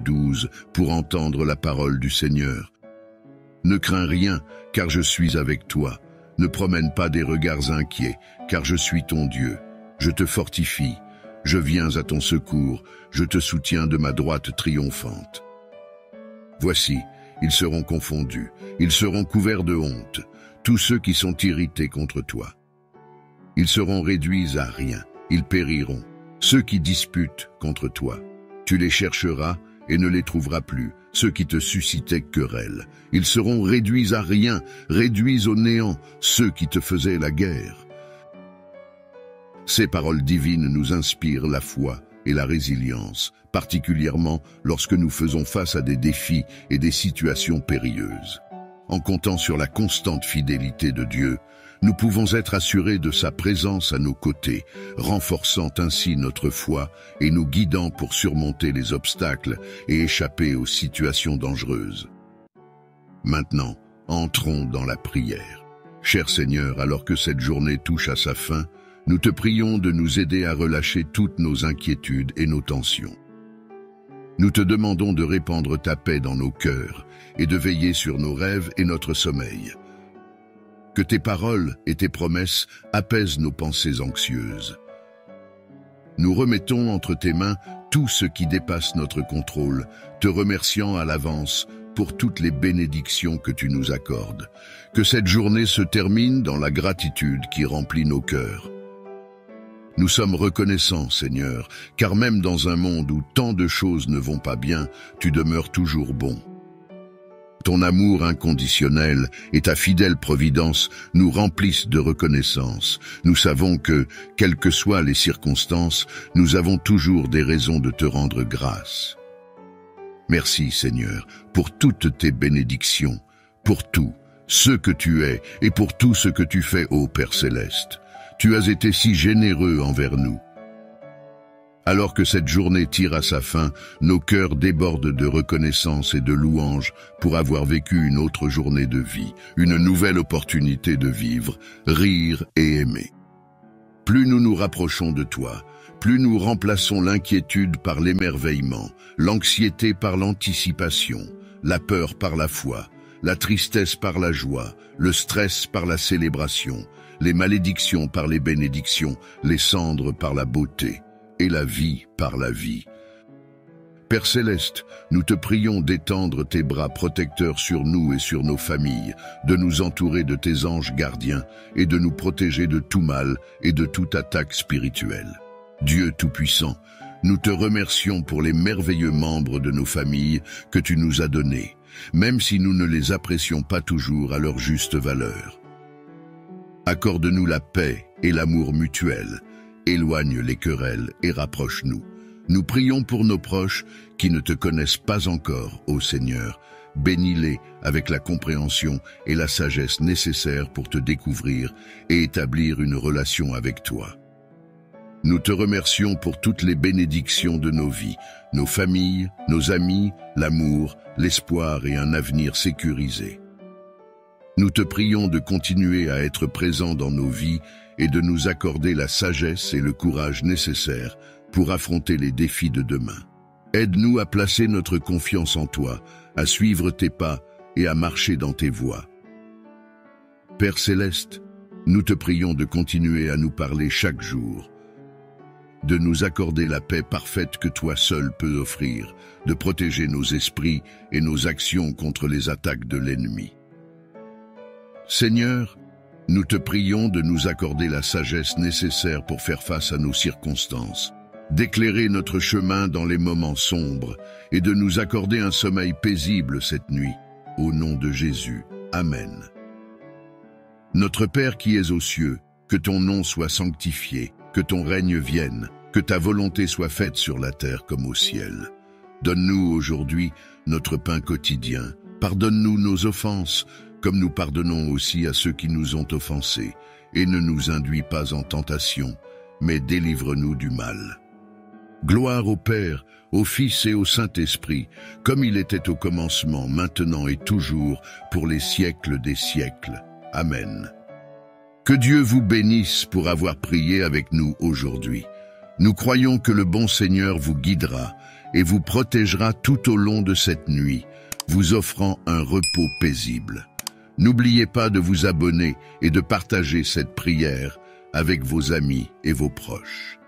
12 pour entendre la parole du Seigneur. Ne crains rien, car je suis avec toi. Ne promène pas des regards inquiets, car je suis ton Dieu. Je te fortifie, je viens à ton secours, je te soutiens de ma droite triomphante. Voici, ils seront confondus, ils seront couverts de honte, tous ceux qui sont irrités contre toi. Ils seront réduits à rien, ils périront, ceux qui disputent contre toi. Tu les chercheras et ne les trouveras plus, ceux qui te suscitaient querelle. Ils seront réduits à rien, réduits au néant, ceux qui te faisaient la guerre. Ces paroles divines nous inspirent la foi et la résilience, particulièrement lorsque nous faisons face à des défis et des situations périlleuses. En comptant sur la constante fidélité de Dieu, nous pouvons être assurés de sa présence à nos côtés, renforçant ainsi notre foi et nous guidant pour surmonter les obstacles et échapper aux situations dangereuses. Maintenant, entrons dans la prière. Cher Seigneur, alors que cette journée touche à sa fin, nous te prions de nous aider à relâcher toutes nos inquiétudes et nos tensions. Nous te demandons de répandre ta paix dans nos cœurs et de veiller sur nos rêves et notre sommeil. Que tes paroles et tes promesses apaisent nos pensées anxieuses. Nous remettons entre tes mains tout ce qui dépasse notre contrôle, te remerciant à l'avance pour toutes les bénédictions que tu nous accordes. Que cette journée se termine dans la gratitude qui remplit nos cœurs. Nous sommes reconnaissants, Seigneur, car même dans un monde où tant de choses ne vont pas bien, tu demeures toujours bon. Ton amour inconditionnel et ta fidèle providence nous remplissent de reconnaissance. Nous savons que, quelles que soient les circonstances, nous avons toujours des raisons de te rendre grâce. Merci, Seigneur, pour toutes tes bénédictions, pour tout ce que tu es et pour tout ce que tu fais, ô Père Céleste. Tu as été si généreux envers nous. Alors que cette journée tire à sa fin, nos cœurs débordent de reconnaissance et de louange pour avoir vécu une autre journée de vie, une nouvelle opportunité de vivre, rire et aimer. Plus nous nous rapprochons de toi, plus nous remplaçons l'inquiétude par l'émerveillement, l'anxiété par l'anticipation, la peur par la foi, la tristesse par la joie, le stress par la célébration, les malédictions par les bénédictions, les cendres par la beauté, et la vie par la vie. Père Céleste, nous te prions d'étendre tes bras protecteurs sur nous et sur nos familles, de nous entourer de tes anges gardiens et de nous protéger de tout mal et de toute attaque spirituelle. Dieu Tout-Puissant, nous te remercions pour les merveilleux membres de nos familles que tu nous as donnés, même si nous ne les apprécions pas toujours à leur juste valeur. Accorde-nous la paix et l'amour mutuel, éloigne les querelles et rapproche-nous. Nous prions pour nos proches qui ne te connaissent pas encore, ô Seigneur. Bénis-les avec la compréhension et la sagesse nécessaires pour te découvrir et établir une relation avec toi. Nous te remercions pour toutes les bénédictions de nos vies, nos familles, nos amis, l'amour, l'espoir et un avenir sécurisé. Nous te prions de continuer à être présent dans nos vies et de nous accorder la sagesse et le courage nécessaires pour affronter les défis de demain. Aide-nous à placer notre confiance en toi, à suivre tes pas et à marcher dans tes voies. Père Céleste, nous te prions de continuer à nous parler chaque jour, de nous accorder la paix parfaite que toi seul peux offrir, de protéger nos esprits et nos actions contre les attaques de l'ennemi. Seigneur, nous te prions de nous accorder la sagesse nécessaire pour faire face à nos circonstances, d'éclairer notre chemin dans les moments sombres et de nous accorder un sommeil paisible cette nuit. Au nom de Jésus. Amen. Notre Père qui es aux cieux, que ton nom soit sanctifié, que ton règne vienne, que ta volonté soit faite sur la terre comme au ciel. Donne-nous aujourd'hui notre pain quotidien. Pardonne-nous nos offenses, comme nous pardonnons aussi à ceux qui nous ont offensés, et ne nous induis pas en tentation, mais délivre-nous du mal. Gloire au Père, au Fils et au Saint-Esprit, comme il était au commencement, maintenant et toujours, pour les siècles des siècles. Amen. Que Dieu vous bénisse pour avoir prié avec nous aujourd'hui. Nous croyons que le bon Seigneur vous guidera et vous protégera tout au long de cette nuit, vous offrant un repos paisible. N'oubliez pas de vous abonner et de partager cette prière avec vos amis et vos proches.